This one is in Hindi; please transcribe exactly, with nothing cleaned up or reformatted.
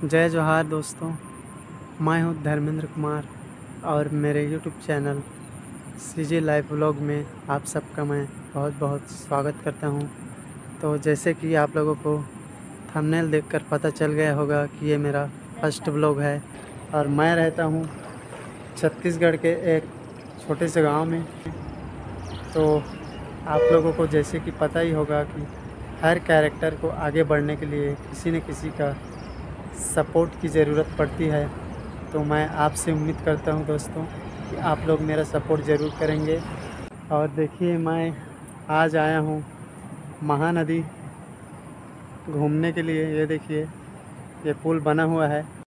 जय जोहार दोस्तों। मैं हूं धर्मेंद्र कुमार और मेरे YouTube channel CJ life vlog में आप सबका मैं बहुत बहुत स्वागत करता हूं। तो जैसे कि आप लोगों को थंबनेल देखकर पता चल गया होगा कि ये मेरा फर्स्ट व्लॉग है और मैं रहता हूं छत्तीसगढ़ के एक छोटे से गांव में। तो आप लोगों को जैसे कि पता ही होगा कि हर कैरेक्टर को आगे बढ़ने के लिए किसी न किसी का सपोर्ट की ज़रूरत पड़ती है। तो मैं आपसे उम्मीद करता हूं दोस्तों कि आप लोग मेरा सपोर्ट ज़रूर करेंगे। और देखिए, मैं आज आया हूं महानदी घूमने के लिए। ये देखिए, ये पुल बना हुआ है।